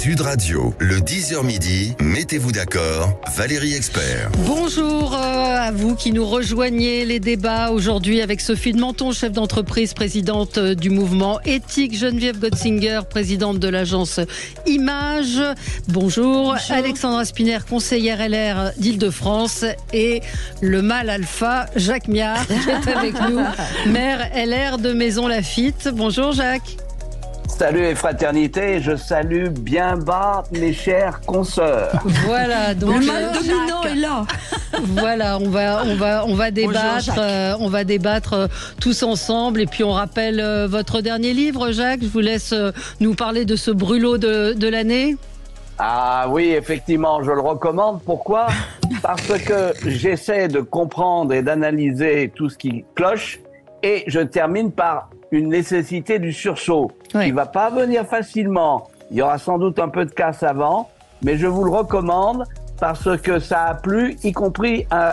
Sud Radio, le 10h midi, mettez-vous d'accord, Valérie Expert. Bonjour à vous qui nous rejoignez les débats aujourd'hui avec Sophie de Menton, chef d'entreprise, présidente du mouvement éthique, Geneviève Gotzinger, présidente de l'agence Image. Bonjour. Alexandra Spinner, conseillère LR d'Île-de-France, et le mâle alpha, Jacques Miard, qui est avec nous, maire LR de Maisons-Laffitte. Bonjour Jacques. Salut et fraternité, je salue bien bas mes chers consoeurs. Voilà, donc le mâle dominant est là. Voilà, on va débattre, Bonjour, on va débattre tous ensemble. Et puis on rappelle votre dernier livre, Jacques. Je vous laisse nous parler de ce brûlot de l'année. Ah oui, effectivement, je le recommande. Pourquoi ? Parce que j'essaie de comprendre et d'analyser tout ce qui cloche, et je termine par une nécessité du sursaut, qui va pas venir facilement. Il y aura sans doute un peu de casse avant, mais je vous le recommande parce que ça a plu, y compris à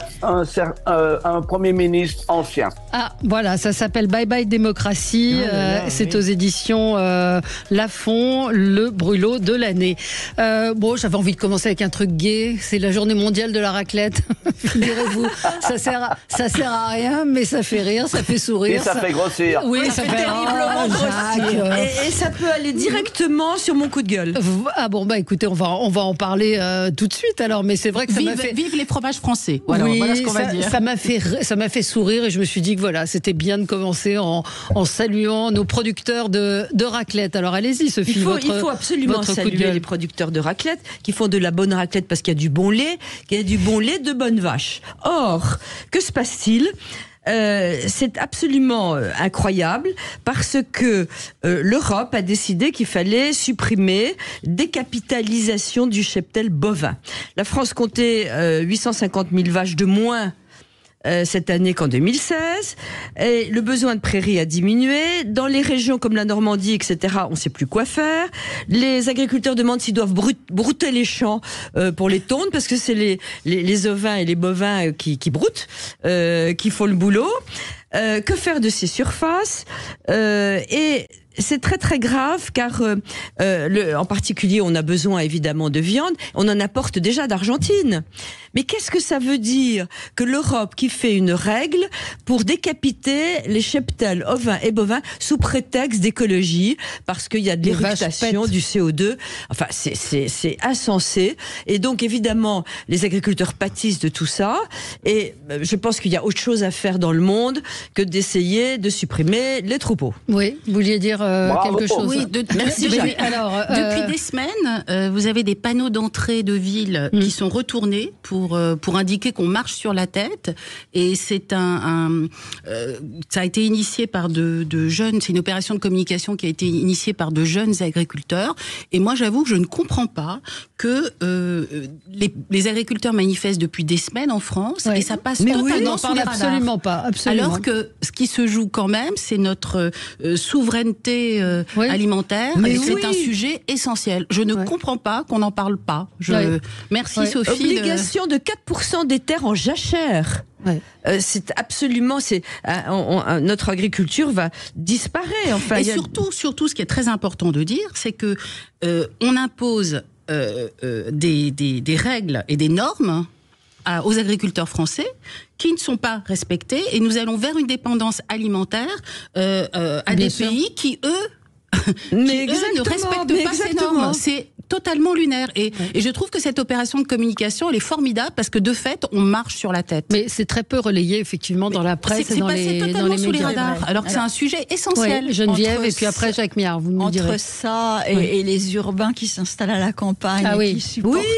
un Premier ministre ancien. Ah, voilà, ça s'appelle Bye Bye Démocratie. C'est aux éditions Lafon, le brûlot de l'année. Bon, j'avais envie de commencer avec un truc gai. C'est la journée mondiale de la raclette. Direz-vous, ça sert à rien, mais ça fait rire, ça fait sourire. Et ça fait grossir. Oui, ça fait terriblement grossir. Et ça peut aller directement sur mon coup de gueule. Ah bon, bah écoutez, on va en parler tout de suite alors. Mais c'est vrai que ça m'a fait... Vive les fromages français. Voilà, oui, voilà ce qu'on va dire. Ça m'a fait sourire, et je me suis dit que voilà, c'était bien de commencer en saluant nos producteurs de raclette. Alors allez-y, Sophie. Il faut absolument saluer les producteurs de raclette qui font de la bonne raclette parce qu'il y a du bon lait, de bonne vache. Or, que se passe-t-il ? C'est absolument incroyable parce que l'Europe a décidé qu'il fallait supprimer décapitalisation du cheptel bovin. La France comptait 850 000 vaches de moins cette année qu'en 2016, et le besoin de prairies a diminué. Dans les régions comme la Normandie, etc., on ne sait plus quoi faire. Les agriculteurs demandent s'ils doivent brouter les champs pour les tondre, parce que c'est les ovins et les bovins qui broutent, qui font le boulot. Que faire de ces surfaces ? Et c'est très très grave car en particulier on a besoin évidemment de viande, on en apporte déjà d'Argentine. Mais qu'est-ce que ça veut dire que l'Europe qui fait une règle pour décapiter les cheptels ovins et bovins sous prétexte d'écologie, parce qu'il y a de l'éructation, du CO2, enfin c'est insensé. Et donc évidemment les agriculteurs pâtissent de tout ça, et je pense qu'il y a autre chose à faire dans le monde que d'essayer de supprimer les troupeaux. Oui, vous vouliez dire quelque chose. Oui, merci. Oui, alors, depuis des semaines, vous avez des panneaux d'entrée de ville qui sont retournés pour indiquer qu'on marche sur la tête. Et c'est ça a été initié par de jeunes. C'est une opération de communication qui a été initiée par de jeunes agriculteurs. Et moi, j'avoue que je ne comprends pas que les agriculteurs manifestent depuis des semaines en France, et ça passe totalement sous les radars. Absolument pas. Absolument. Alors que ce qui se joue quand même, c'est notre souveraineté alimentaire, et c'est un sujet essentiel. Je ne comprends pas qu'on n'en parle pas. Merci Sophie. Obligation de 4% des terres en jachère. C'est absolument, notre agriculture va disparaître. Enfin, et surtout, ce qui est très important de dire, c'est que on impose des règles et des normes aux agriculteurs français qui ne sont pas respectés, et nous allons vers une dépendance alimentaire à des pays qui, eux, ne respectent pas ces normes. C'est totalement lunaire. Et je trouve que cette opération de communication, elle est formidable, parce que de fait, on marche sur la tête. Mais c'est très peu relayé, effectivement, dans la presse et dans les médias. C'est totalement sous les radars, alors que c'est un sujet essentiel. Geneviève, et puis après Jacques Miard, vous nous direz. Entre ça et les urbains qui s'installent à la campagne, et qui supportent pas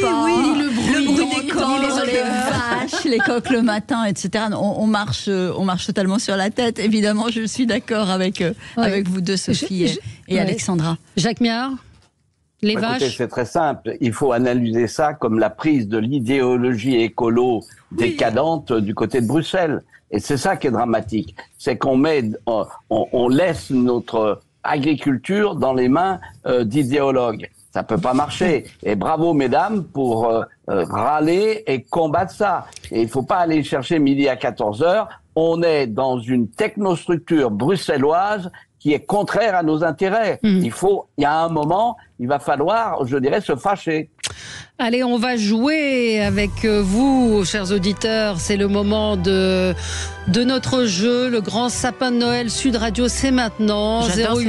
le bruit des coqs, les vaches, les coqs le matin, etc. On marche totalement sur la tête. Évidemment, je suis d'accord avec vous deux, Sophie et Alexandra. Jacques Miard, les vaches. C'est très simple. Il faut analyser ça comme la prise de l'idéologie écolo décadente du côté de Bruxelles. Et c'est ça qui est dramatique. C'est qu'on on laisse notre agriculture dans les mains d'idéologues. Ça peut pas marcher. Et bravo, mesdames, pour râler et combattre ça. Et il faut pas aller chercher midi à 14h. On est dans une technostructure bruxelloise qui est contraire à nos intérêts. Il y a un moment, il va falloir, je dirais, se fâcher. Allez, on va jouer avec vous, chers auditeurs. C'est le moment de notre jeu, le grand sapin de Noël Sud Radio. C'est maintenant.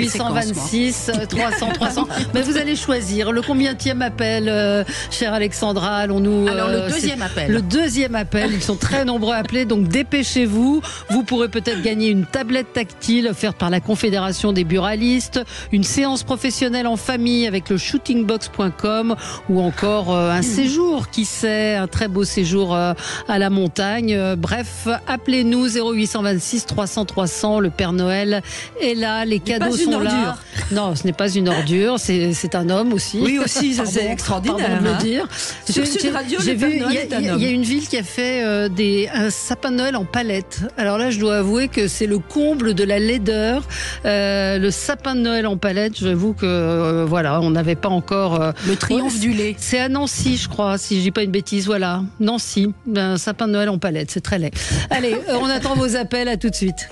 0826 300 300. Mais vous allez choisir le combienième appel, chère Alexandra. Allons-nous. Alors, le deuxième appel. Le deuxième appel. Ils sont très nombreux à appeler, donc dépêchez-vous. Vous pourrez peut-être gagner une tablette tactile offerte par la Confédération des buralistes, une séance professionnelle en famille avec le shootingbox.com ou encore un séjour, qui sait, un très beau séjour à la montagne. Bref, appelez-nous 0826 300 300. Le Père Noël est là, les cadeaux sont là. Non, ce n'est pas une ordure, c'est un homme aussi. Oui, aussi, ça c'est extraordinaire. Pardon de le dire. Sur Sud Radio, le Père Noël est un homme. Il y a une ville qui a fait un sapin de Noël en palette. Alors là, je dois avouer que c'est le comble de la laideur. Le sapin de Noël en palette, j'avoue que voilà, on n'avait pas encore... le triomphe du lait. C'est à Nancy, je crois, si je dis pas une bêtise. Voilà, Nancy, un sapin de Noël en palette, c'est très laid. Allez, on attend vos appels, à tout de suite.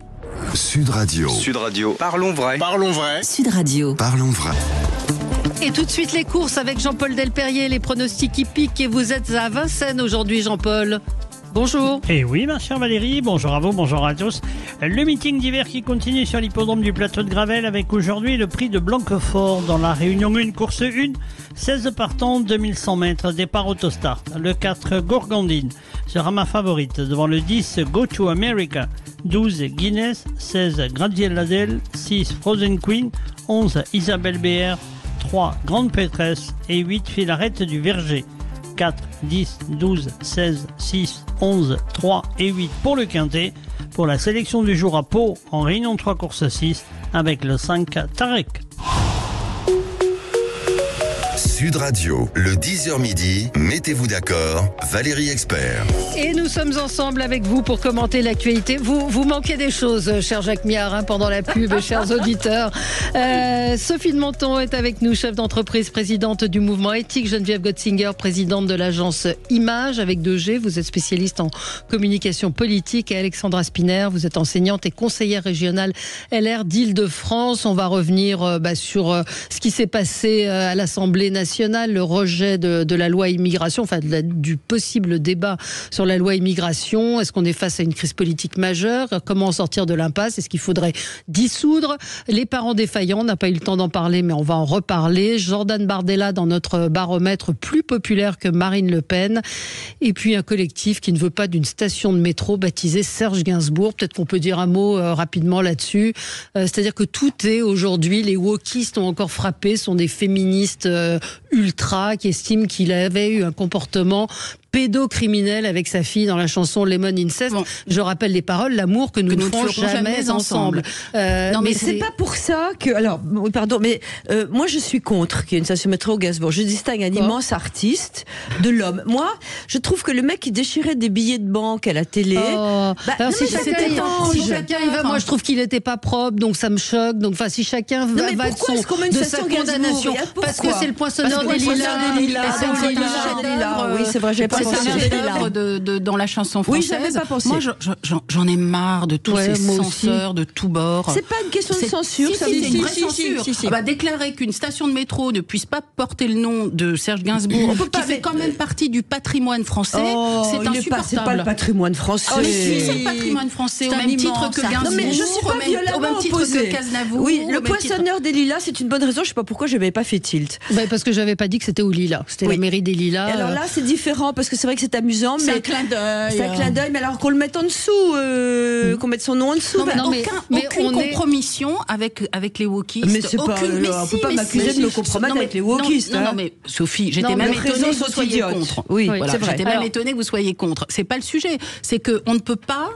Sud Radio. Sud Radio. Parlons vrai. Parlons vrai. Sud Radio. Parlons vrai. Et tout de suite les courses avec Jean-Paul Delperrier, les pronostics hippiques. Et vous êtes à Vincennes aujourd'hui, Jean-Paul. Bonjour. Et oui, ma chère Valérie, bonjour à vous, bonjour à tous. Le meeting d'hiver qui continue sur l'hippodrome du plateau de Gravel avec aujourd'hui le prix de Blanquefort dans la Réunion 1, course 1, 16 partants, 2100 mètres, départ autostart. Le 4 Gourgandine sera ma favorite devant le 10 Go to America, 12 Guinness, 16 Gradiel-Ladel, 6 Frozen Queen, 11 Isabelle BR, 3 Grande Pétresse et 8 Filarette du Verger. 4, 10, 12, 16, 6, 11, 3 et 8 pour le quintet. Pour la sélection du jour à Pau, en Réunion 3 course 6, avec le 5 Tarek. Sud Radio, le 10h midi, mettez-vous d'accord, Valérie Expert. Et nous sommes ensemble avec vous pour commenter l'actualité. Vous manquez des choses, cher Jacques Miard, pendant la pub, chers auditeurs. Sophie de Menton est avec nous, chef d'entreprise, présidente du mouvement éthique. Geneviève Gotzinger, présidente de l'agence Image avec 2G. Vous êtes spécialiste en communication politique. Et Alexandra Spiner, vous êtes enseignante et conseillère régionale LR d'Île-de-France. On va revenir sur ce qui s'est passé à l'Assemblée nationale, le rejet de la loi immigration, enfin du possible débat sur la loi immigration. Est-ce qu'on est face à une crise politique majeure? Comment sortir de l'impasse? Est-ce qu'il faudrait dissoudre les parents défaillants? On n'a pas eu le temps d'en parler, mais on va en reparler. Jordan Bardella dans notre baromètre, plus populaire que Marine Le Pen. Et puis un collectif qui ne veut pas d'une station de métro baptisée Serge Gainsbourg. Peut-être qu'on peut dire un mot rapidement là-dessus. C'est-à-dire que tout est aujourd'hui, les wokistes ont encore frappé, sont des féministes ultra qui estiment qu'il avait eu un comportement pédocriminel avec sa fille dans la chanson Lemon Incest. Bon. Je rappelle les paroles, l'amour que nous ne ferons jamais ensemble. Non, mais c'est pas pour ça que... Alors, pardon, mais moi je suis contre qu'il y ait une station métro au Gainsbourg. Je distingue un immense artiste de l'homme. Moi, je trouve que le mec qui déchirait des billets de banque à la télé... alors si chacun y va, moi je trouve qu'il n'était pas propre, donc ça me choque. Donc si chacun va de sa condamnation, parce que c'est le poinçonneur des lilas. Oui, c'est vrai, j'ai pas dans la chanson française. Oui, j'avais pas pensé. Moi, j'en ai marre de tous ces censeurs de tous bords. C'est pas une question de censure, c'est une vraie censure. On va déclarer qu'une station de métro ne puisse pas porter le nom de Serge Gainsbourg, qui fait quand même partie du patrimoine français. C'est insupportable. C'est pas le patrimoine français. Oui, c'est le patrimoine français, au même titre que Gainsbourg, non, mais je suis pas au même titre que Cazenavour. Oui, le poinçonneur des lilas, c'est une bonne raison. Je sais pas pourquoi je n'avais pas fait tilt. Parce que j'avais pas dit que c'était aux lilas. C'était la mairie des lilas. Et alors là, c'est différent parce que c'est vrai que c'est amusant, mais c'est un clin d'œil. C'est un clin d'œil, mais alors qu'on le mette en dessous, qu'on mette son nom en dessous. Aucune compromission avec les wokistes. Mais c'est pas, on peut pas m'accuser de me compromettre avec les wokistes. Non, mais Sophie, j'étais même étonnée que vous soyez contre. Oui, c'est vrai. J'étais même étonnée que vous soyez contre. C'est pas le sujet. C'est que on ne peut pas.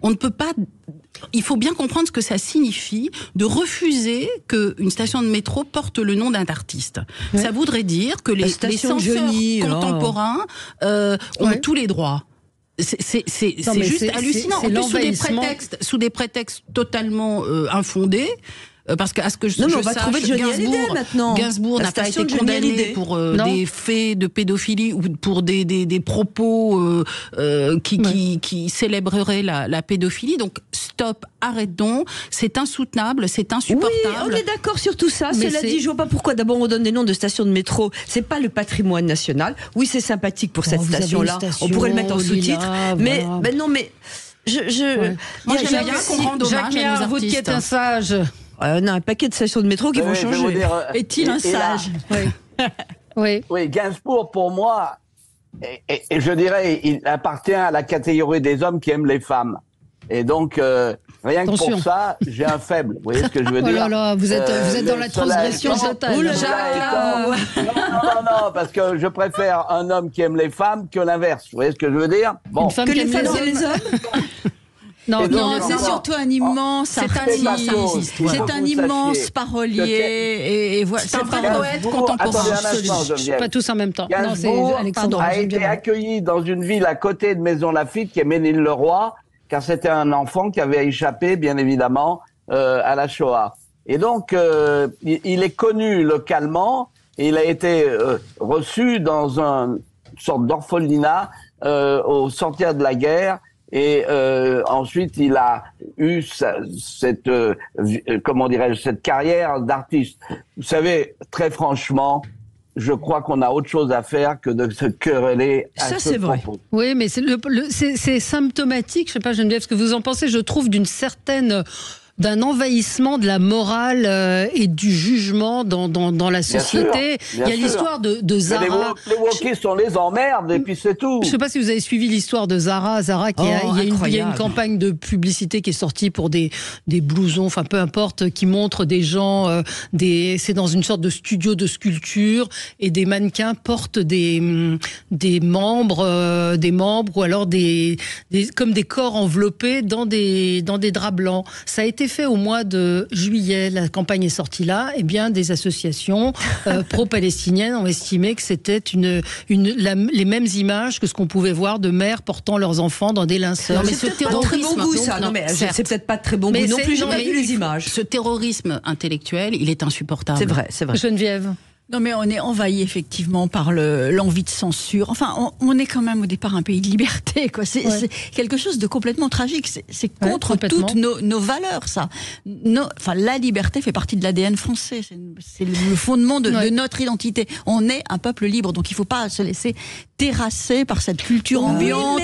Il faut bien comprendre ce que ça signifie de refuser qu'une station de métro porte le nom d'un artiste. Ouais. Ça voudrait dire que les censeurs contemporains ont tous les droits. C'est juste hallucinant. En plus, sous des prétextes totalement infondés. Parce que, à ce que je sache, Gainsbourg n'a pas été condamné pour des faits de pédophilie ou pour des propos qui célébreraient la pédophilie. Donc, stop, arrêtons, c'est insoutenable, c'est insupportable. Oui, on est d'accord sur tout ça. Cela dit, je vois pas pourquoi d'abord on donne des noms de stations de métro. C'est pas le patrimoine national. Oui, c'est sympathique pour cette station-là. On pourrait le mettre en sous-titre. Mais non, mais moi j'aime bien qu'on rende hommage à nos artistes. Vous qui êtes un sage. On a un paquet de stations de métro qui vont changer. Est-il un sage? Oui, Gainsbourg, pour moi, et je dirais, il appartient à la catégorie des hommes qui aiment les femmes. Et donc, rien que pour ça, j'ai un faible. Vous voyez ce que je veux dire? Oh là là, vous êtes dans la transgression totale. Non, parce que je préfère un homme qui aime les femmes que l'inverse. Vous voyez ce que je veux dire? Une femme qui aime les hommes. Non, c'est surtout un immense artiste. C'est un immense parolier. Et voilà, c'est un poète contemporain. Pas tous en même temps. Gainsbourg a été accueilli dans une ville à côté de Maisons-Laffitte, qui est Ménil-le-Roi, car c'était un enfant qui avait échappé, bien évidemment, à la Shoah. Et donc, il est connu localement, et il a été reçu dans une sorte d'orphelinat au sortir de la guerre. Et ensuite, il a eu cette carrière d'artiste. Vous savez, très franchement, je crois qu'on a autre chose à faire que de se quereller à ce propos. Vrai. Oui, mais c'est symptomatique. Je sais pas, Geneviève, ce que vous en pensez. Je trouve d'un envahissement de la morale et du jugement dans la société. Il y a l'histoire de Zara. Les wokistes, on les emmerde et puis c'est tout. Je ne sais pas si vous avez suivi l'histoire de Zara. Zara, il y a une campagne de publicité qui est sortie pour des blousons, enfin peu importe, qui montre des gens, c'est dans une sorte de studio de sculpture et des mannequins portent des membres ou alors comme des corps enveloppés dans des draps blancs. Ça a été fait au mois de juillet, la campagne est sortie là, et bien des associations pro-palestiniennes ont estimé que c'était les mêmes images que ce qu'on pouvait voir de mères portant leurs enfants dans des linceuls. Non, mais c'est pas très bon goût, ça. Non, mais c'est peut-être pas de très bon goût non plus. J'ai pas vu les images. Ce terrorisme intellectuel, il est insupportable. C'est vrai. Geneviève. Non, mais on est envahi effectivement par l'envie de censure. Enfin, on est quand même au départ un pays de liberté, quoi. C'est quelque chose de complètement tragique. C'est contre toutes nos valeurs, ça. La liberté fait partie de l'ADN français. C'est le fondement de notre identité. On est un peuple libre, donc il ne faut pas se laisser terrasser par cette culture ambiante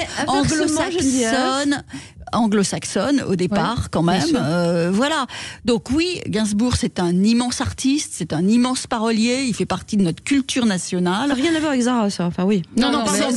anglo-saxonne au départ quand même. Voilà. Donc oui, Gainsbourg, c'est un immense artiste, c'est un immense parolier, il fait partie de notre culture nationale. Rien à voir avec Zara, ça. Enfin oui. Non,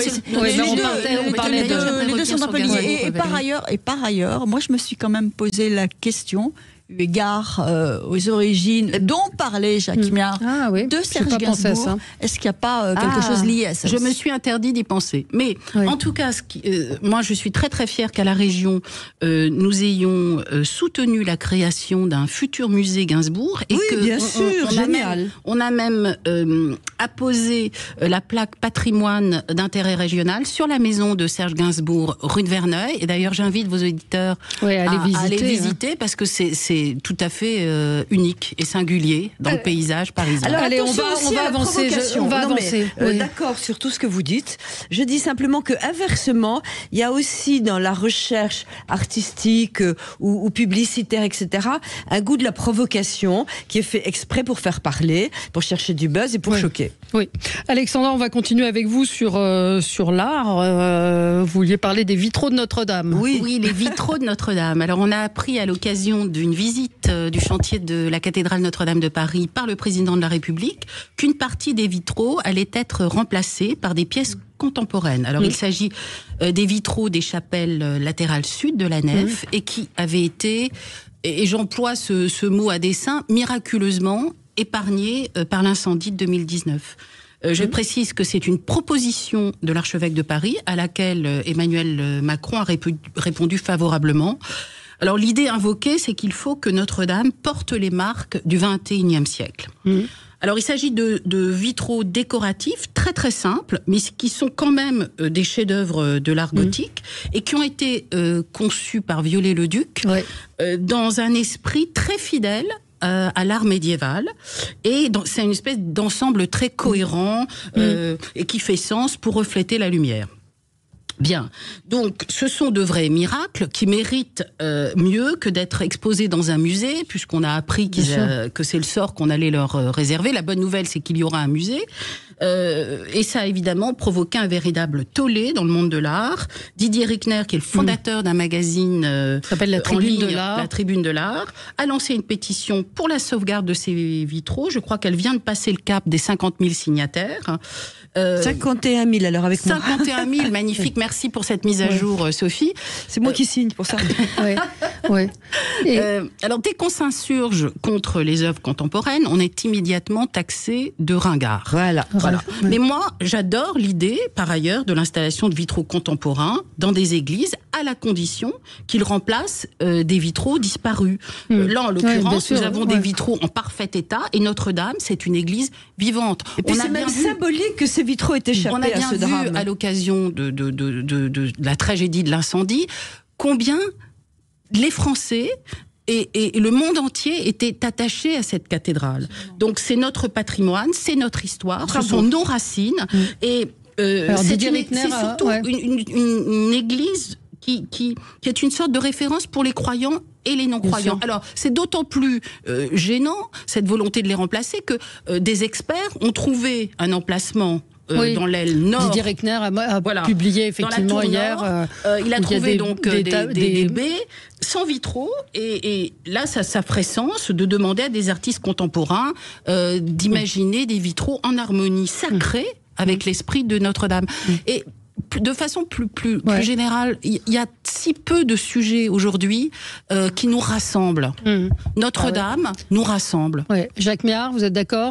les deux sont un peu liés. Et par ailleurs, moi je me suis quand même posé la question, eu égard aux origines dont parlait Jacques Miard de Serge Gainsbourg. Est-ce qu'il n'y a pas quelque chose lié à ça? Je me suis interdit d'y penser. Mais en tout cas, moi je suis très très fière qu'à la région, nous ayons soutenu la création d'un futur musée Gainsbourg. Et bien sûr, génial. On a même apposé la plaque patrimoine d'intérêt régional sur la maison de Serge Gainsbourg, rue de Verneuil. Et d'ailleurs, j'invite vos auditeurs à aller visiter parce que c'est tout à fait unique et singulier dans le paysage parisien. Alors, allez, on va avancer. D'accord sur tout ce que vous dites. Je dis simplement que inversement, il y a aussi dans la recherche artistique ou publicitaire, etc., un goût de la provocation qui est fait exprès pour faire parler, pour chercher du buzz et pour choquer. Oui. Alexandra, on va continuer avec vous sur l'art. Vous vouliez parler des vitraux de Notre-Dame. Oui, les vitraux de Notre-Dame. Alors, on a appris à l'occasion d'une visite du chantier de la cathédrale Notre-Dame de Paris par le président de la République qu'une partie des vitraux allait être remplacée par des pièces contemporaines. Alors, il s'agit des vitraux des chapelles latérales sud de la nef et qui avaient été, et j'emploie ce mot à dessein, miraculeusement épargnés par l'incendie de 2019. Je précise que c'est une proposition de l'archevêque de Paris à laquelle Emmanuel Macron a répondu favorablement. Alors l'idée invoquée, c'est qu'il faut que Notre-Dame porte les marques du XXIe siècle. Alors il s'agit de vitraux décoratifs très très simples, mais qui sont quand même des chefs-d'œuvre de l'art gothique et qui ont été conçus par Viollet-le-Duc dans un esprit très fidèle à l'art médiéval, et c'est une espèce d'ensemble très cohérent et qui fait sens pour refléter la lumière. Bien. Donc, ce sont de vrais miracles qui méritent mieux que d'être exposés dans un musée, puisqu'on a appris que c'est le sort qu'on allait leur réserver. La bonne nouvelle, c'est qu'il y aura un musée. Et ça a évidemment provoqué un véritable tollé dans le monde de l'art. Didier Rickner, qui est le fondateur d'un magazine qui s'appelle La Tribune de l'Art, a lancé une pétition pour la sauvegarde de ces vitraux. Je crois qu'elle vient de passer le cap des 50 000 signataires. 51 000 alors avec moi. 51 000, magnifique. Merci pour cette mise à jour, Sophie. C'est moi qui signe pour ça. Alors, dès qu'on s'insurge contre les œuvres contemporaines, on est immédiatement taxé de ringard. Voilà. Mais moi, j'adore l'idée, par ailleurs, de l'installation de vitraux contemporains dans des églises, à la condition qu'ils remplacent des vitraux disparus. Là, en l'occurrence, nous avons des vitraux en parfait état, et Notre-Dame, c'est une église vivante. Et puis c'est même symbolique que ces vitraux aient échappé à ce drame. On a bien vu, à l'occasion de la tragédie de l'incendie, combien les Français et le monde entier étaient attachés à cette cathédrale. Donc c'est notre patrimoine, c'est notre histoire, ce sont nos racines. Et c'est surtout une église qui est une sorte de référence pour les croyants et les non-croyants. Alors, c'est d'autant plus gênant, cette volonté de les remplacer, que des experts ont trouvé un emplacement dans l'aile nord. Didier Rickner a publié effectivement hier. Il a trouvé des baies sans vitraux, et là, ça ferait sens de demander à des artistes contemporains d'imaginer des vitraux en harmonie sacrée avec l'esprit de Notre-Dame. Et de façon plus générale, il y a si peu de sujets aujourd'hui qui nous rassemblent. Notre-Dame nous rassemble. Jacques Miard, vous êtes d'accord ?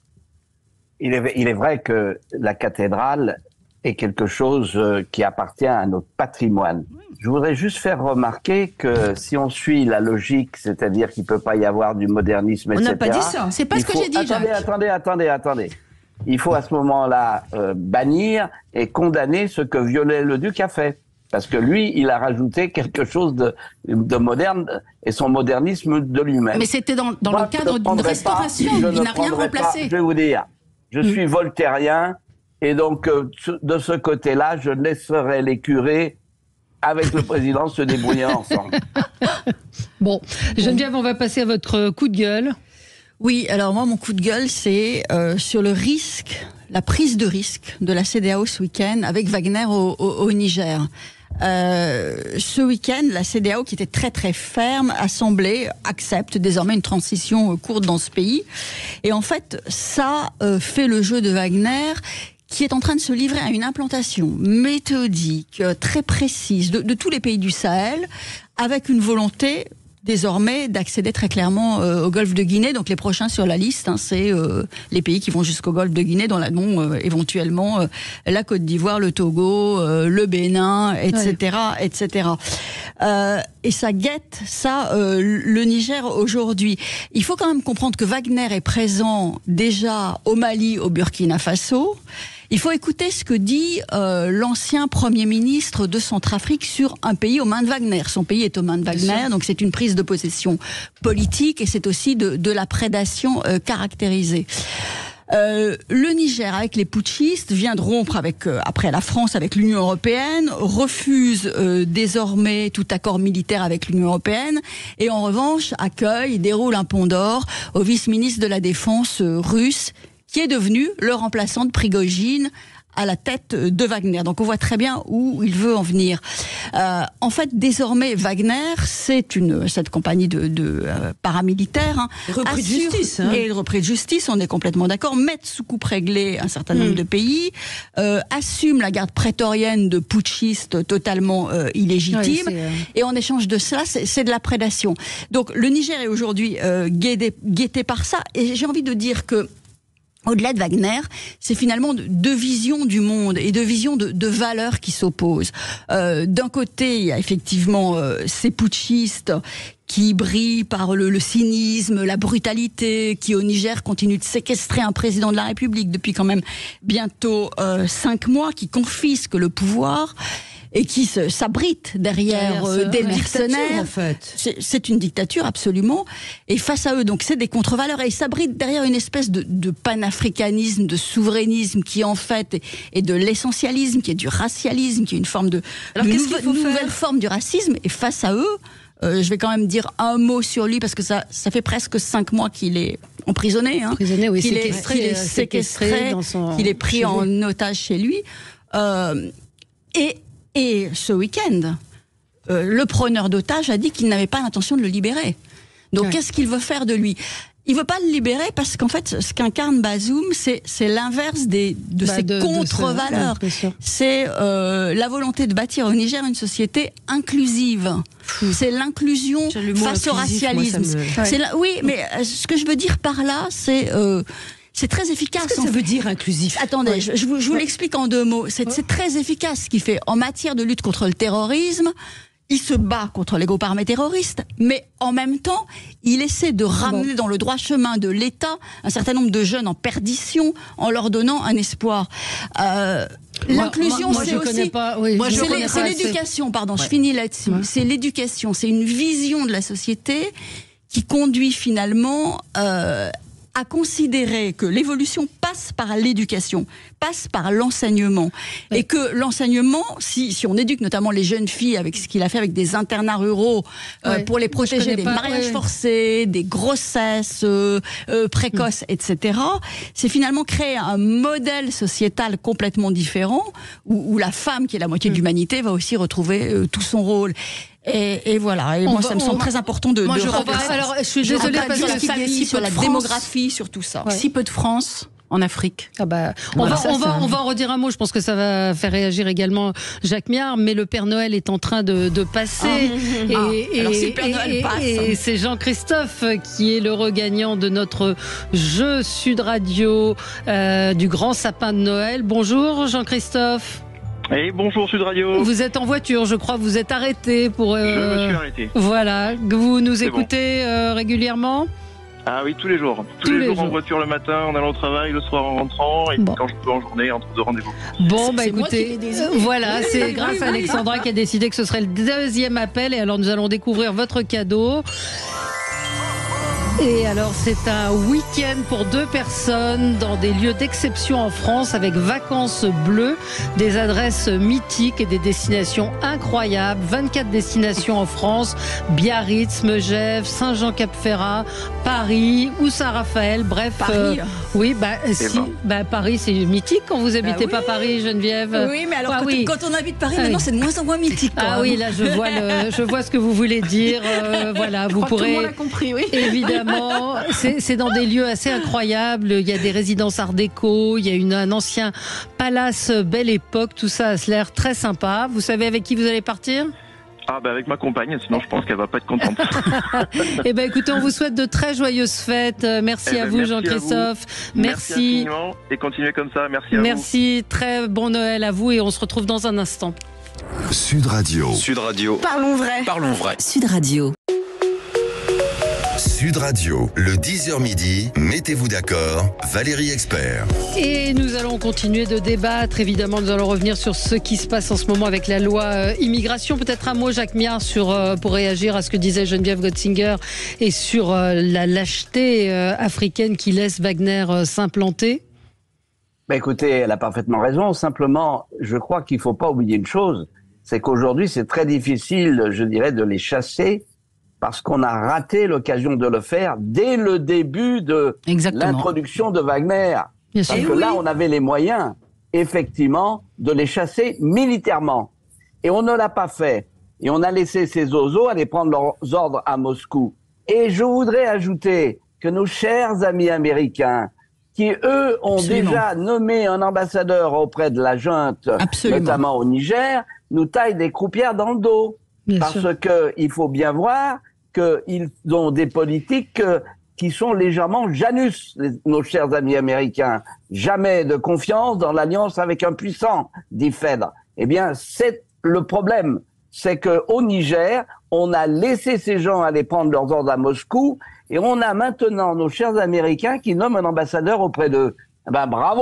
Il est vrai que la cathédrale est quelque chose qui appartient à notre patrimoine. Je voudrais juste faire remarquer que si on suit la logique, c'est-à-dire qu'il peut pas y avoir du modernisme, etc. On n'a pas dit ça. C'est pas ce que j'ai dit, Jacques. Attendez. Il faut à ce moment-là bannir et condamner ce que Viollet-le-Duc a fait. Parce que lui, il a rajouté quelque chose de moderne et son modernisme de lui-même. Mais c'était dans le cadre d'une restauration. Il n'a rien remplacé. Je vais vous dire, je suis voltairien et donc de ce côté-là, je laisserai les curés avec le président se débrouiller ensemble. Bon, Geneviève, on va passer à votre coup de gueule. Oui, alors moi, mon coup de gueule, c'est sur le risque, la prise de risque de la CEDEAO ce week-end avec Wagner au Niger. Ce week-end, la CEDEAO, qui était très très ferme, assemblée, accepte désormais une transition courte dans ce pays. Et en fait, ça fait le jeu de Wagner, qui est en train de se livrer à une implantation méthodique, très précise de tous les pays du Sahel, avec une volonté désormais d'accéder très clairement au golfe de Guinée. Donc les prochains sur la liste, c'est les pays qui vont jusqu'au golfe de Guinée, dont éventuellement la Côte d'Ivoire, le Togo, le Bénin, etc. etc. Et ça guette le Niger aujourd'hui. Il faut quand même comprendre que Wagner est présent déjà au Mali, au Burkina Faso. Il faut écouter ce que dit l'ancien Premier ministre de Centrafrique sur un pays aux mains de Wagner. Son pays est aux mains de Wagner, donc c'est une prise de possession politique et c'est aussi de la prédation caractérisée. Le Niger, avec les putschistes, vient de rompre après la France avec l'Union européenne, refuse désormais tout accord militaire avec l'Union européenne et en revanche accueille et déroule un pont d'or au vice-ministre de la Défense russe, qui est devenu le remplaçant de Prigojine à la tête de Wagner. Donc on voit très bien où il veut en venir. En fait, désormais, Wagner, cette compagnie de paramilitaires, repris de justice, et repris de justice, on est complètement d'accord, mettre sous coupe réglée un certain nombre de pays, assume la garde prétorienne de putschistes totalement illégitimes, et en échange de cela, c'est de la prédation. Donc le Niger est aujourd'hui guetté par ça, et j'ai envie de dire que au-delà de Wagner, c'est finalement deux visions du monde et deux visions de valeurs qui s'opposent. D'un côté, il y a effectivement ces putschistes qui brillent par le cynisme, la brutalité, qui au Niger continuent de séquestrer un président de la République depuis quand même bientôt 5 mois, qui confisquent le pouvoir. et qui s'abrite derrière des mercenaires. En fait. C'est une dictature, absolument. Et face à eux, donc c'est des contre-valeurs. Et ils s'abritent derrière une espèce de panafricanisme, de souverainisme qui en fait est de l'essentialisme, qui est du racialisme, qui est une forme de nouvelle forme du racisme. Et face à eux, je vais quand même dire un mot sur lui parce que ça fait presque 5 mois qu'il est emprisonné. Emprisonné, oui, qu'il est séquestré, qu'il est pris en otage chez lui. Et ce week-end, le preneur d'otages a dit qu'il n'avait pas l'intention de le libérer. Donc qu'est-ce qu'il veut faire de lui ? Il veut pas le libérer parce qu'en fait, ce qu'incarne Bazoum, c'est l'inverse de ses contre-valeurs. C'est la volonté de bâtir au Niger une société inclusive. C'est l'inclusion face au racialisme. Oui, mais ce que je veux dire par là, c'est très efficace. Qu'est-ce que ça veut dire inclusif ? Attendez, je vous l'explique en 2 mots. C'est très efficace ce qu'il fait en matière de lutte contre le terrorisme. Il se bat contre les groupes armés terroristes, mais en même temps, il essaie de ramener dans le droit chemin de l'État un certain nombre de jeunes en perdition en leur donnant un espoir. L'inclusion, c'est aussi... C'est l'éducation, pardon, je finis là-dessus. C'est l'éducation, c'est une vision de la société qui conduit finalement à considérer que l'évolution passe par l'éducation, passe par l'enseignement. Et que l'enseignement, si on éduque notamment les jeunes filles avec ce qu'il a fait avec des internats ruraux pour les protéger des mariages forcés, des grossesses précoces, etc., c'est finalement créer un modèle sociétal complètement différent où la femme, qui est la moitié de l'humanité, va aussi retrouver tout son rôle. Et voilà, moi ça me semble très important de rappeler ça. Alors, je suis désolée parce que la famille, sur la démographie, sur tout ça. Si peu de France en Afrique. On va en redire un mot. Je pense que ça va faire réagir également Jacques Miard. Mais le Père Noël est en train de passer. Alors si le Père Noël passe. Et c'est Jean-Christophe qui est le regagnant de notre jeu Sud Radio du Grand Sapin de Noël. Bonjour Jean-Christophe. Et bonjour Sud Radio. Vous êtes en voiture, je crois, vous êtes arrêté pour... Je me suis arrêté. Voilà, vous nous écoutez régulièrement ? Ah oui, tous les jours. Tous les jours en voiture le matin, en allant au travail, le soir en rentrant, et quand je peux en journée, entre 2 rendez-vous. Bon, écoutez, voilà, c'est grâce à Alexandra qui a décidé que ce serait le 2e appel, et alors nous allons découvrir votre cadeau. Et alors c'est un week-end pour 2 personnes dans des lieux d'exception en France avec Vacances Bleues, des adresses mythiques et des destinations incroyables. 24 destinations en France, Biarritz, Megève, Saint-Jean-Cap-Ferrat, Paris ou Saint-Raphaël. Bref, Paris. Oui, Paris c'est mythique quand vous habitez pas Paris, Geneviève. Oui, mais alors quand on habite Paris, maintenant c'est de moins en moins mythique. Oui, là je vois ce que vous voulez dire. Voilà, vous pourrez. Tout le monde a compris, oui. Évidemment. C'est dans des lieux assez incroyables. Il y a des résidences art déco, il y a un ancien palace Belle Époque. Tout ça a l'air très sympa. Vous savez avec qui vous allez partir ? Avec ma compagne, sinon je pense qu'elle va pas être contente. Écoutez, on vous souhaite de très joyeuses fêtes. Merci à vous, Jean-Christophe. Merci infiniment et continuez comme ça. Merci à vous. Merci, très bon Noël à vous et on se retrouve dans un instant. Sud Radio. Sud Radio. Parlons vrai. Parlons vrai. Sud Radio. Sud Radio, le 10h midi, mettez-vous d'accord, Valérie Expert. Et nous allons continuer de débattre. Évidemment, nous allons revenir sur ce qui se passe en ce moment avec la loi immigration. Peut-être un mot, Jacques Miard, pour réagir à ce que disait Geneviève Gotzinger et sur la lâcheté africaine qui laisse Wagner s'implanter. Écoutez, elle a parfaitement raison. Simplement, je crois qu'il ne faut pas oublier une chose, c'est qu'aujourd'hui, c'est très difficile, je dirais, de les chasser parce qu'on a raté l'occasion de le faire dès le début de l'introduction de Wagner. Parce que là, on avait les moyens, effectivement, de les chasser militairement. Et on ne l'a pas fait. Et on a laissé ces oiseaux aller prendre leurs ordres à Moscou. Et je voudrais ajouter que nos chers amis américains, qui eux ont déjà nommé un ambassadeur auprès de la junte, notamment au Niger, nous taillent des croupières dans le dos. Parce que il faut bien voir qu'ils ont des politiques qui sont légèrement Janus, nos chers amis américains. Jamais de confiance dans l'alliance avec un puissant, dit Phèdre. Eh bien, c'est le problème. C'est qu'au Niger, on a laissé ces gens aller prendre leurs ordres à Moscou et on a maintenant nos chers Américains qui nomment un ambassadeur auprès d'eux. Bravo.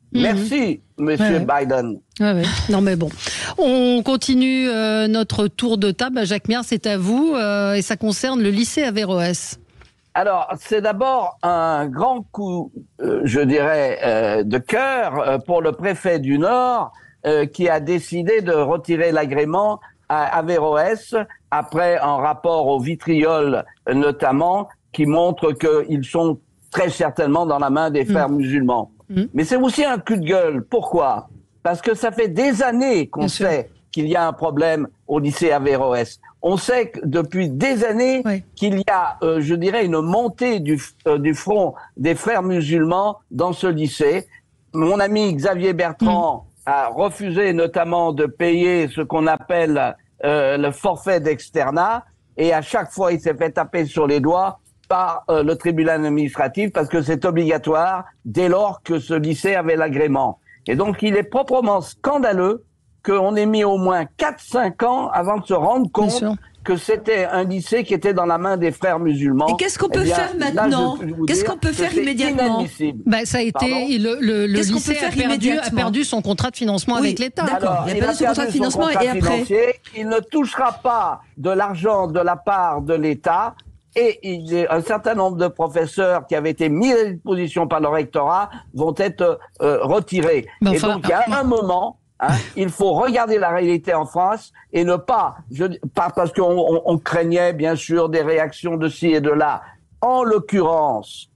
Merci, Monsieur Biden. Ouais. Non mais bon, on continue notre tour de table. Jacques Miard, c'est à vous et ça concerne le lycée Averroès. Alors, c'est d'abord un grand coup, je dirais, de cœur pour le préfet du Nord qui a décidé de retirer l'agrément à Averroès après un rapport au vitriol notamment qui montre qu'ils sont très certainement dans la main des frères musulmans. Mais c'est aussi un coup de gueule. Pourquoi ? Parce que ça fait des années qu'on sait qu'il y a un problème au lycée Averroès. On sait que depuis des années qu'il y a, je dirais, une montée du front des frères musulmans dans ce lycée. Mon ami Xavier Bertrand a refusé notamment de payer ce qu'on appelle le forfait d'externat, et à chaque fois il s'est fait taper sur les doigts par le tribunal administratif parce que c'est obligatoire dès lors que ce lycée avait l'agrément. Et donc il est proprement scandaleux qu'on ait mis au moins 4-5 ans avant de se rendre compte que c'était un lycée qui était dans la main des frères musulmans. Et qu'est-ce qu'on peut faire maintenant ? Qu'est-ce qu'on peut faire immédiatement ? Ça a été le lycée a perdu son contrat de financement avec l'État. D'accord. Il a perdu son contrat de financement et après il ne touchera pas de l'argent de la part de l'État. Et il y a un certain nombre de professeurs qui avaient été mis à disposition par le rectorat vont être retirés. Et donc il y a un moment. Il faut regarder la réalité en face et ne pas parce qu'on craignait bien sûr des réactions de ci et de là. En l'occurrence,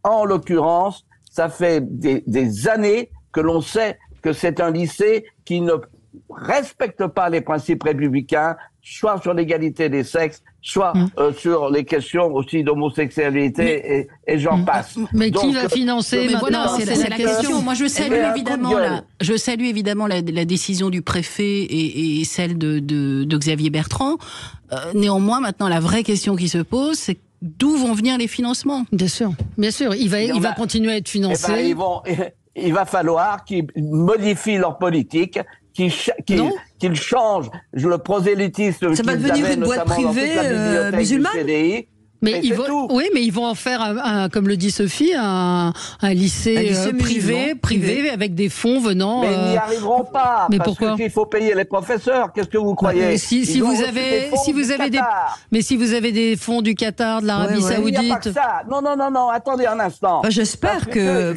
ça fait des années que l'on sait que c'est un lycée qui ne respecte pas les principes républicains, soit sur l'égalité des sexes, soit sur les questions aussi d'homosexualité et j'en passe. Mais donc, qui va financer maintenant, c'est la question. Moi, je salue évidemment la décision du préfet et celle de Xavier Bertrand. Néanmoins, maintenant, la vraie question qui se pose, c'est d'où vont venir les financements ? Bien sûr. Il va continuer à être financé. Il va falloir qu'ils modifient leur politique, qu'ils changent le prosélytisme. Ça va devenir une boîte privée musulmane. Mais ils vont en faire, comme le dit Sophie, un lycée privé avec des fonds venant. Mais ils n'y arriveront pas. Mais parce pourquoi ? qu'il faut payer les professeurs. Qu'est-ce que vous croyez ? Si vous avez des fonds du Qatar, de l'Arabie Saoudite. Il n'y a pas que ça. Non. Attendez un instant. J'espère que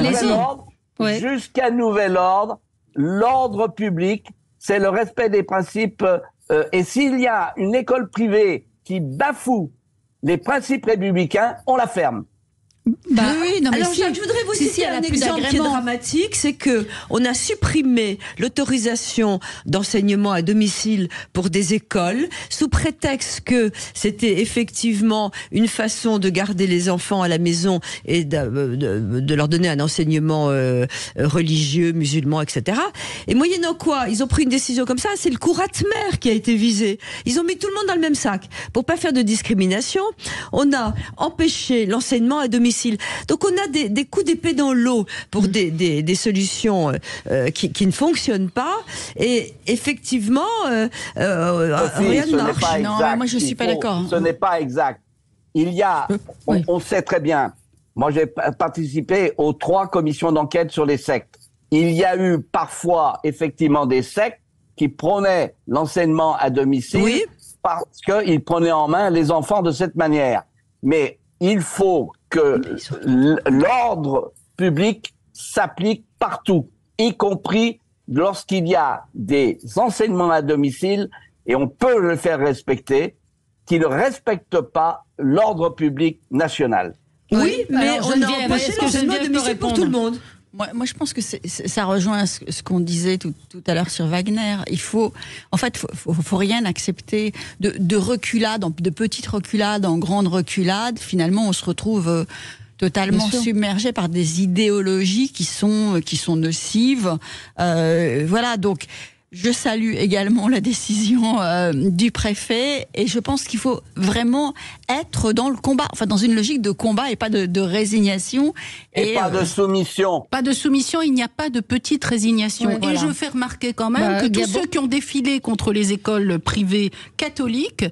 jusqu'à nouvel ordre, l'ordre public, c'est le respect des principes. Et s'il y a une école privée qui bafoue les principes républicains, on la ferme. Alors, je voudrais vous citer un exemple qui est dramatique, c'est que on a supprimé l'autorisation d'enseignement à domicile pour des écoles sous prétexte que c'était effectivement une façon de garder les enfants à la maison et de leur donner un enseignement religieux, musulman, etc. Et moyennant quoi, ils ont pris une décision comme ça, c'est le Kuratmer qui a été visé. Ils ont mis tout le monde dans le même sac. Pour pas faire de discrimination, on a empêché l'enseignement à domicile. Donc on a des coups d'épée dans l'eau pour des solutions qui ne fonctionnent pas, et effectivement rien ne marche. Non, moi je suis pas d'accord. Ce n'est pas exact. Il y a, on sait très bien, moi j'ai participé aux 3 commissions d'enquête sur les sectes. Il y a eu parfois effectivement des sectes qui prônaient l'enseignement à domicile parce qu'ils prenaient en main les enfants de cette manière. Mais il faut que l'ordre public s'applique partout, y compris lorsqu'il y a des enseignements à domicile, et on peut le faire respecter, qui ne respectent pas l'ordre public national. Oui, mais on a empêché l'enseignement à domicile pour tout le monde. Moi, je pense que ça rejoint ce qu'on disait tout à l'heure sur Wagner. Faut rien accepter de reculades, de petites reculades en grandes reculades. Finalement, on se retrouve totalement submergé par des idéologies qui sont nocives. Voilà, donc je salue également la décision du préfet, et je pense qu'il faut vraiment être dans le combat, enfin dans une logique de combat et pas de résignation. Et pas de soumission. Pas de soumission, il n'y a pas de petite résignation. Ouais, voilà. Et je fais remarquer quand même que tous ceux qui ont défilé contre les écoles privées catholiques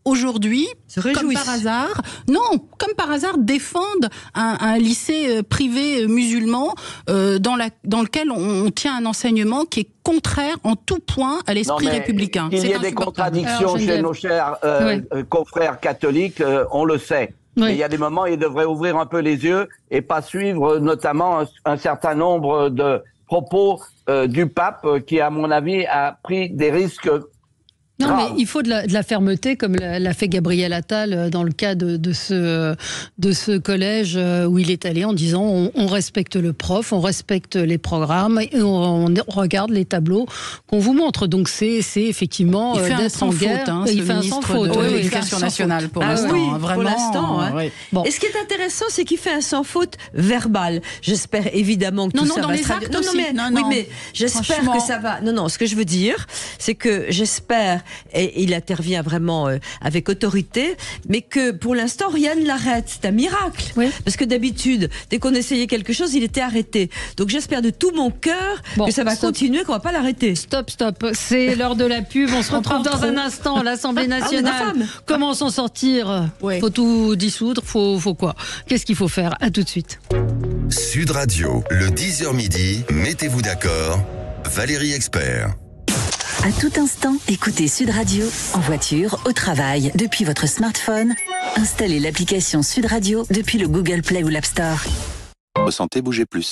aujourd'hui, comme par hasard, défendent un lycée privé musulman dans lequel on tient un enseignement qui est contraire en tout point à l'esprit républicain. Il y a des contradictions chez nos chers confrères catholiques, on le sait. Oui. Mais il y a des moments où ils devraient ouvrir un peu les yeux et pas suivre notamment un certain nombre de propos du pape qui, à mon avis, a pris des risques. Non, mais il faut de la fermeté, comme l'a fait Gabriel Attal dans le cas de ce collège où il est allé en disant on respecte le prof, on respecte les programmes et on regarde les tableaux qu'on vous montre. Donc c'est effectivement d'être en guerre. Il fait un sans faute. De l'Éducation nationale pour l'instant. Oui, vraiment. Pour l'instant. Hein. Oui. Bon. Et ce qui est intéressant, c'est qu'il fait un sans faute verbal. J'espère évidemment que tout ça va se traduire. Mais j'espère que ça va. Non, ce que je veux dire, c'est que j'espère. Et il intervient vraiment avec autorité, mais que pour l'instant rien ne l'arrête. C'est un miracle. Oui. Parce que d'habitude, dès qu'on essayait quelque chose, il était arrêté. Donc j'espère de tout mon cœur que ça va continuer, qu'on va pas l'arrêter. Stop. C'est l'heure de la pub. On se retrouve dans un instant à l'Assemblée nationale. Comment s'en sortir? Faut tout dissoudre. Faut quoi? Qu'est-ce qu'il faut faire? À tout de suite. Sud Radio, le 10h midi, mettez-vous d'accord. Valérie Expert. À tout instant, écoutez Sud Radio, en voiture, au travail, depuis votre smartphone. Installez l'application Sud Radio depuis le Google Play ou l'App Store. Ressentez, bougez plus.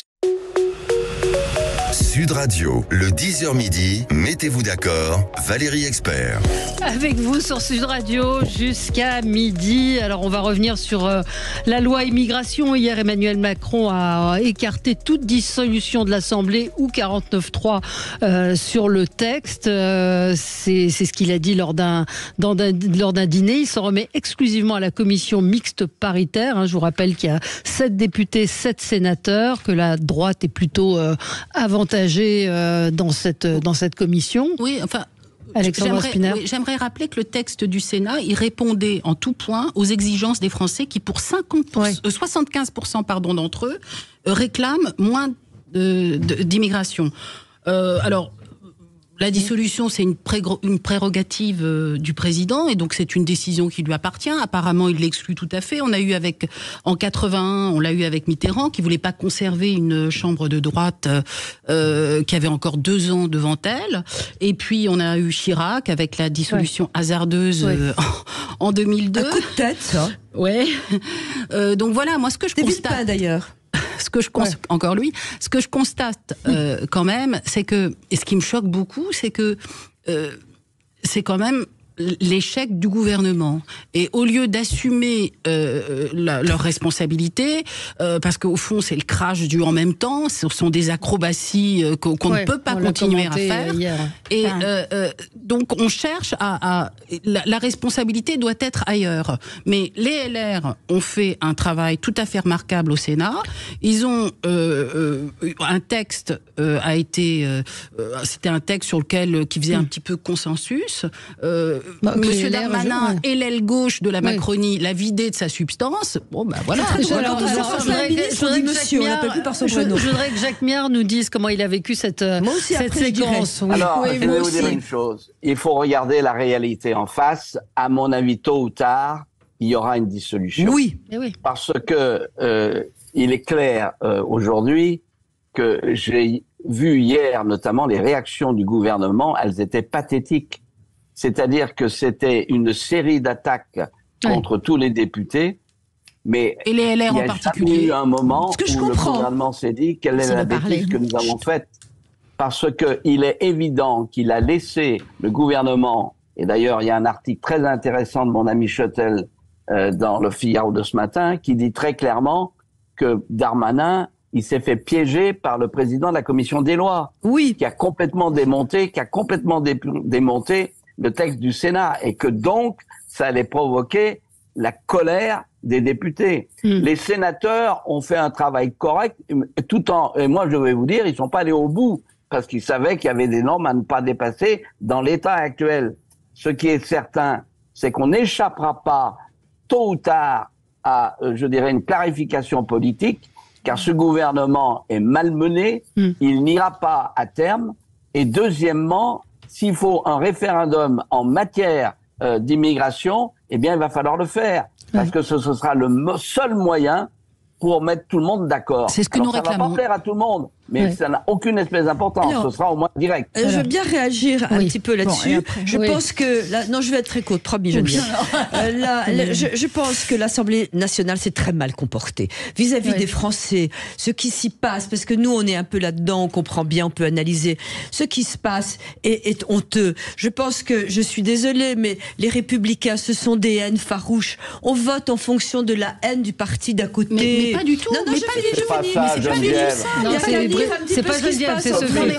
Sud Radio, le 10h midi, mettez-vous d'accord, Valérie Expert. Avec vous sur Sud Radio jusqu'à midi. Alors on va revenir sur la loi immigration. Hier, Emmanuel Macron a écarté toute dissolution de l'Assemblée ou 49.3 sur le texte. C'est ce qu'il a dit lors d'un dîner. Il s'en remet exclusivement à la commission mixte paritaire. Je vous rappelle qu'il y a 7 députés, 7 sénateurs, que la droite est plutôt avantagée dans cette commission. Oui, enfin... J'aimerais rappeler que le texte du Sénat, il répondait en tout point aux exigences des Français qui, pour 75% d'entre eux, réclament moins d'immigration. Alors, la dissolution, c'est une prérogative du président, et donc c'est une décision qui lui appartient. Apparemment, il l'exclut tout à fait. On a eu en 81, on l'a eu avec Mitterrand, qui voulait pas conserver une chambre de droite qui avait encore 2 ans devant elle. Et puis on a eu Chirac avec la dissolution hasardeuse en 2002. Un coup de tête, ça. Ouais. Donc voilà, moi ce que je constate. Pas d'ailleurs. Ce que je constate quand même, c'est que, et ce qui me choque beaucoup, c'est que c'est quand même l'échec du gouvernement. Et au lieu d'assumer leurs responsabilités, parce qu'au fond c'est le crash du en même temps, ce sont des acrobaties qu'on ne peut pas continuer à faire. Et donc on cherche la responsabilité doit être ailleurs. Mais les LR ont fait un travail tout à fait remarquable au Sénat. Ils ont un texte c'était un texte sur lequel qui faisait un petit peu consensus. Monsieur Darmanin et l'aile gauche de la Macronie l'a vidé de sa substance. Bon, ben voilà. Je voudrais que Jacques Miard nous dise comment il a vécu cette séquence. Alors, je vais vous dire une chose. Il faut regarder la réalité en face. À mon avis, tôt ou tard, il y aura une dissolution. Oui. Parce que il est clair aujourd'hui que j'ai vu hier, notamment, les réactions du gouvernement, elles étaient pathétiques. C'est-à-dire que c'était une série d'attaques contre tous les députés, mais et les LR en particulier. Il y a eu un moment où le gouvernement s'est dit quelle est la bêtise que nous avons faite, parce qu'il est évident qu'il a laissé le gouvernement, et d'ailleurs il y a un article très intéressant de mon ami Schottel dans le Figaro de ce matin, qui dit très clairement que Darmanin, il s'est fait piéger par le président de la commission des lois, qui a complètement démonté le texte du Sénat, et que donc ça allait provoquer la colère des députés. Les sénateurs ont fait un travail correct, et moi je vais vous dire, ils sont pas allés au bout, parce qu'ils savaient qu'il y avait des normes à ne pas dépasser dans l'état actuel. Ce qui est certain, c'est qu'on n'échappera pas tôt ou tard à, je dirais, une clarification politique, car ce gouvernement est malmené, il n'ira pas à terme, et deuxièmement, s'il faut un référendum en matière d'immigration, eh bien, il va falloir le faire. Parce que ce sera le seul moyen pour mettre tout le monde d'accord. C'est ce que nous réclamons. Ça va pas plaire à tout le monde, mais ça n'a aucune espèce d'importance. Ce sera au moins direct. Je veux bien réagir un petit peu là-dessus. Je pense que... non, je vais être très courte, promis, Geneviève. Je pense que l'Assemblée nationale s'est très mal comportée vis-à-vis des Français. Ce qui s'y passe, parce que nous, on est un peu là-dedans, on comprend bien, on peut analyser. Ce qui se passe est honteux. Je pense que, je suis désolée, mais les Républicains, ce sont des haines farouches. On vote en fonction de la haine du parti d'à côté. Mais pas du tout. Non, mais je finis. C'est pas ça, Geneviève. C'est pas Geneviève, c'est Sophie.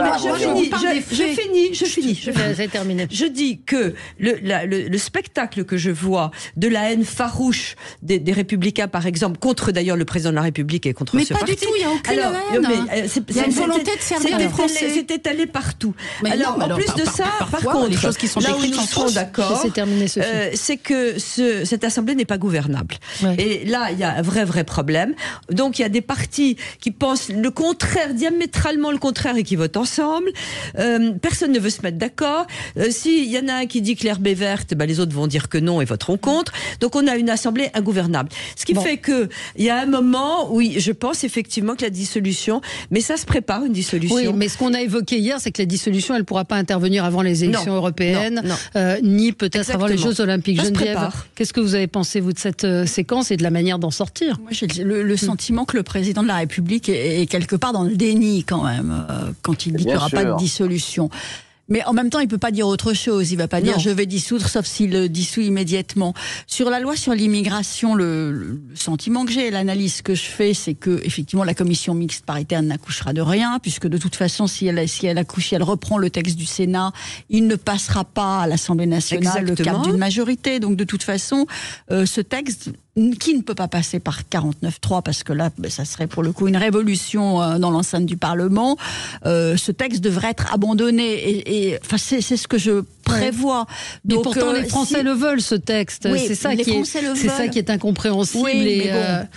Je finis. C'est terminé. Je dis que le spectacle que je vois de la haine farouche des Républicains, par exemple, contre d'ailleurs le président de la République et contre ce parti. Mais pas du tout, il n'y a aucune haine. Il y a une volonté de servir les Français. C'est étalé partout. Alors, en plus de ça, par contre, les choses qui sont là où décrites nous serons d'accord, c'est que cette Assemblée n'est pas gouvernable. Et là, il y a un vrai problème. Donc, il y a des partis qui pensent le contraire, diamétralement le contraire, et qui votent ensemble. Personne ne veut se mettre d'accord. S'il y en a un qui dit que l'herbe est verte, les autres vont dire que non et voteront contre. Donc on a une assemblée ingouvernable. Ce qui fait que il y a un moment où je pense effectivement que la dissolution, mais ça se prépare une dissolution. Oui, mais ce qu'on a évoqué hier, c'est que la dissolution, elle ne pourra pas intervenir avant les élections européennes, ni peut-être avant les Jeux Olympiques. Geneviève, qu'est-ce que vous avez pensé, vous, de cette séquence et de la manière d'en sortir? Moi, j'ai le sentiment que le président de la République est quelque part dans le déni quand même, quand il dit qu'il n'y aura pas de dissolution. Mais en même temps, il ne peut pas dire autre chose. Il ne va pas dire je vais dissoudre, sauf s'il le dissout immédiatement. Sur la loi sur l'immigration, le sentiment que j'ai, l'analyse que je fais, c'est que effectivement la commission mixte paritaire n'accouchera de rien, puisque de toute façon, si elle accouche, si elle reprend le texte du Sénat, il ne passera pas à l'Assemblée nationale le cap d'une majorité. Donc de toute façon, ce texte qui ne peut pas passer par 49.3 parce que là, ça serait pour le coup une révolution dans l'enceinte du Parlement. Ce texte devrait être abandonné et enfin c'est ce que je prévois. Mais donc, pourtant les Français le veulent, ce texte. Oui, c'est ça qui est incompréhensible. Oui,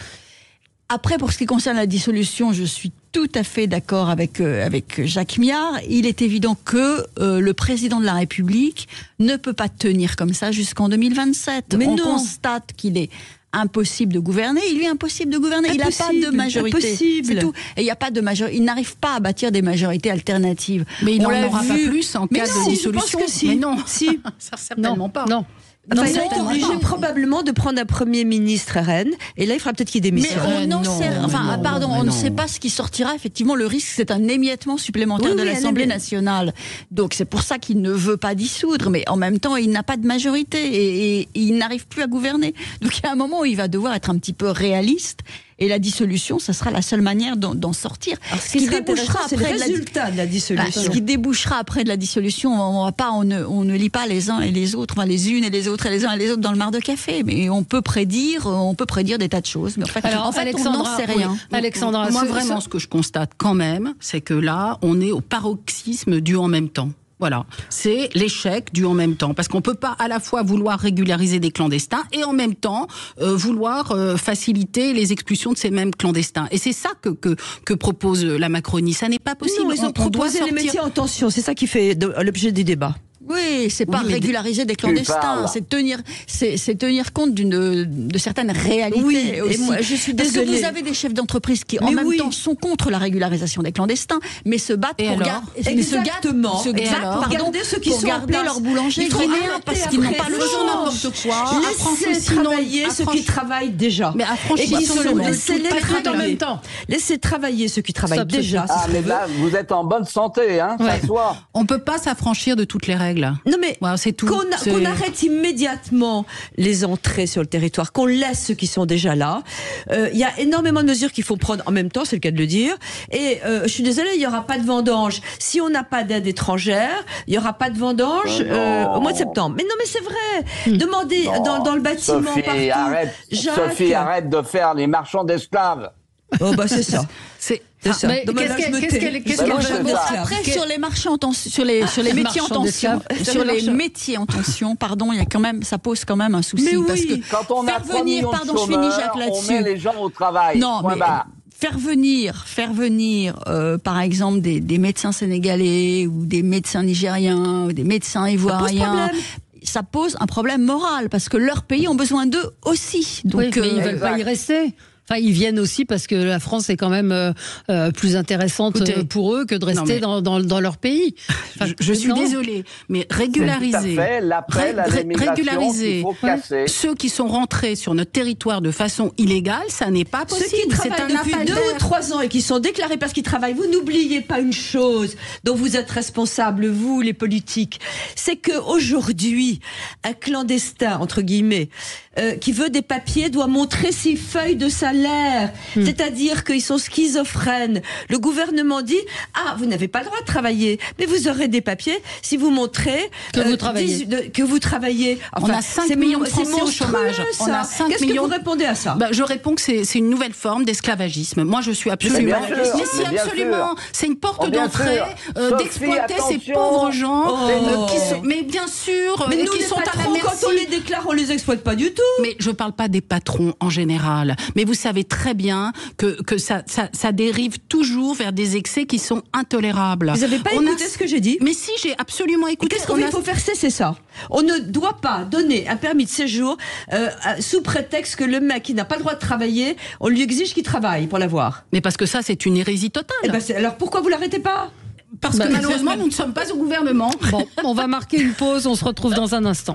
Après, pour ce qui concerne la dissolution, je suis tout à fait d'accord avec Jacques Miard. Il est évident que le président de la République ne peut pas tenir comme ça jusqu'en 2027. On constate qu'il est impossible de gouverner. Il lui est impossible de gouverner. Il n'a pas de majorité. C'est tout. Et il n'y a pas de majorité. Il n'arrive pas à bâtir des majorités alternatives. Mais il n'en aura pas plus en cas de dissolution. Je pense que si. Mais non, certainement pas. Non. Enfin, il va être obligé probablement de prendre un Premier ministre RN, et là il faudra peut-être qu'il démissionne. Mais on ne sait pas ce qui sortira. Effectivement, le risque, c'est un émiettement supplémentaire de l'Assemblée nationale. Donc c'est pour ça qu'il ne veut pas dissoudre, mais en même temps, il n'a pas de majorité et il n'arrive plus à gouverner. Donc il y a un moment où il va devoir être un petit peu réaliste. Et la dissolution, ça sera la seule manière d'en sortir. Alors, ce qui débouchera après le résultat de la dissolution. Ce qui débouchera après de la dissolution, on ne lit pas les uns et les autres, enfin les unes et les autres et les uns et les autres dans le mar de café. Mais on peut prédire des tas de choses. Mais en fait, on n'en sait rien. Alexandra, moi vraiment, ce que je constate quand même, c'est que là, on est au paroxysme du en même temps. Voilà, c'est l'échec du en même temps, parce qu'on ne peut pas à la fois vouloir régulariser des clandestins et en même temps vouloir faciliter les expulsions de ces mêmes clandestins. Et c'est ça que propose la Macronie. Ça n'est pas possible. Non, ils ont proposé les métiers en tension, c'est ça qui fait l'objet des débats. Oui, c'est pas régulariser des clandestins, c'est tenir compte de certaines réalités aussi. Et moi, je suis désolée. Parce que vous avez des chefs d'entreprise qui, en même temps, sont contre la régularisation des clandestins, mais se battent pour garder ceux qui sont garder leur boulangerie, parce qu'ils n'ont pas le choix. N'importe quoi. Laissez travailler ceux qui travaillent déjà. Mais laissez-les en même temps. Laissez travailler ceux qui travaillent déjà. Ah, mais là, vous êtes en bonne santé, hein, ça soit. On peut pas s'affranchir de toutes les règles. Non mais c'est tout. Qu'on arrête immédiatement les entrées sur le territoire, qu'on laisse ceux qui sont déjà là. Il y a énormément de mesures qu'il faut prendre en même temps, c'est le cas de le dire. Et je suis désolée, il n'y aura pas de vendange. Si on n'a pas d'aide étrangère, il n'y aura pas de vendange au mois de septembre. Mais non mais c'est vrai. Demandez dans le bâtiment Sophie, partout. Sophie, arrête de faire les marchands d'esclaves. Oh c'est ça. C'est ça. Mais qu'est-ce qu'elle après sur les marchands sur les métiers en tension, sur les métiers en tension, pardon, il y a quand même, ça pose quand même un souci. Mais parce que quand on a 3 millions de chômeurs, on met les gens au travail. Non, mais faire venir par exemple des médecins sénégalais ou des médecins nigériens ou des médecins ivoiriens. ça pose un problème moral, parce que leurs pays ont besoin d'eux aussi. Donc, oui, mais ils ne veulent pas y rester. Enfin, ils viennent aussi parce que la France est quand même plus intéressante pour eux que de rester dans leur pays. Enfin, je suis désolée, mais régulariser, tout à fait l'appel à l'immigration qu'il faut casser. Ceux qui sont rentrés sur notre territoire de façon illégale, ça n'est pas possible. Ceux qui travaillent depuis 2 ou 3 ans et qui sont déclarés parce qu'ils travaillent, vous n'oubliez pas une chose dont vous êtes responsables, vous les politiques, c'est qu'aujourd'hui, un clandestin, entre guillemets, qui veut des papiers doit montrer ses feuilles de salaire. C'est-à-dire qu'ils sont schizophrènes. Le gouvernement dit vous n'avez pas le droit de travailler, mais vous aurez des papiers si vous montrez que vous travaillez. Enfin, on a 5 millions de Français au chômage. Qu'est-ce que vous répondez à ça? Je réponds que c'est une nouvelle forme d'esclavagisme. Moi, je suis absolument. Mais si, absolument. C'est une porte d'entrée d'exploiter ces pauvres gens qui sont. Mais bien sûr. Mais nous, qui les sont patrons, à la merci. Quand on les déclare, on les exploite pas du tout. Mais je parle pas des patrons en général. Mais vous savez très bien que ça dérive toujours vers des excès qui sont intolérables. Vous n'avez pas écouté ce que j'ai dit? Mais si, j'ai absolument écouté. Qu'est-ce qu'il faut faire c'est ça. On ne doit pas donner un permis de séjour sous prétexte que le mec qui n'a pas le droit de travailler, on lui exige qu'il travaille pour l'avoir. Mais parce que ça, c'est une hérésie totale. Alors pourquoi vous l'arrêtez pas? Parce que malheureusement, nous ne sommes pas au gouvernement. Bon, on va marquer une pause, on se retrouve dans un instant.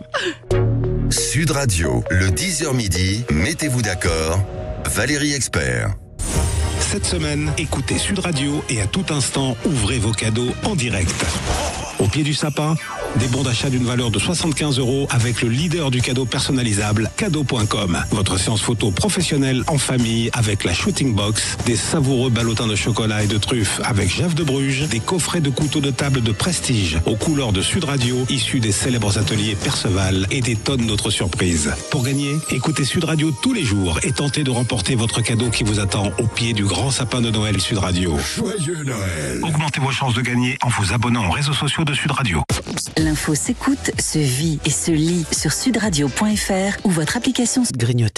Sud Radio, le 10h midi, mettez-vous d'accord, Valérie Expert. Cette semaine, écoutez Sud Radio et à tout instant, ouvrez vos cadeaux en direct. Au pied du sapin, des bons d'achat d'une valeur de 75 € avec le leader du cadeau personnalisable, cadeau.com. Votre séance photo professionnelle en famille avec la shooting box, des savoureux ballotins de chocolat et de truffes avec Jeff de Bruges, des coffrets de couteaux de table de prestige aux couleurs de Sud Radio, issus des célèbres ateliers Perceval et des tonnes d'autres surprises. Pour gagner, écoutez Sud Radio tous les jours et tentez de remporter votre cadeau qui vous attend au pied du grand sapin de Noël Sud Radio. Joyeux Noël. Augmentez vos chances de gagner en vous abonnant aux réseaux sociaux de Sud Radio. L'info s'écoute, se vit et se lit sur sudradio.fr ou votre application Grignoter.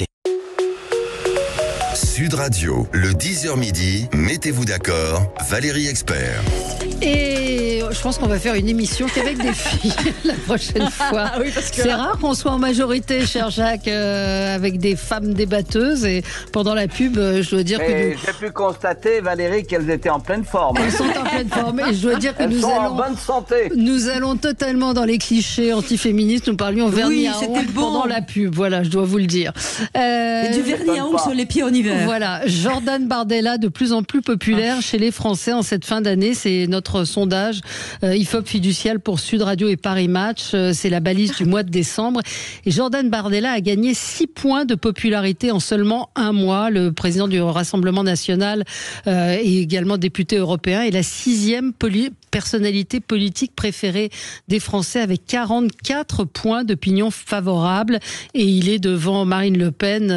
Sud Radio, le 10h midi, mettez-vous d'accord, Valérie Expert. Et je pense qu'on va faire une émission qu'avec des filles la prochaine fois. Oui, parce que c'est rare qu'on soit en majorité, cher Jacques, avec des femmes débatteuses. Et pendant la pub, je dois dire que j'ai pu constater, Valérie, qu'elles étaient en pleine forme. Elles sont en pleine forme. Et je dois dire que elles sont en bonne santé. Nous allons totalement dans les clichés antiféministes. Nous parlions vernis à ongles bon. pendant la pub. Voilà, je dois vous le dire. Et du vernis à ongles sur les pieds en hiver. Voilà, Jordan Bardella, de plus en plus populaire chez les Français en cette fin d'année. C'est notre sondage IFOP fiducial pour Sud Radio et Paris Match. C'est la balise du mois de décembre. Et Jordan Bardella a gagné 6 points de popularité en seulement un mois. Le président du Rassemblement national et également député européen est la 6e personnalité politique préférée des Français avec 44 points d'opinion favorable. Et il est devant Marine Le Pen,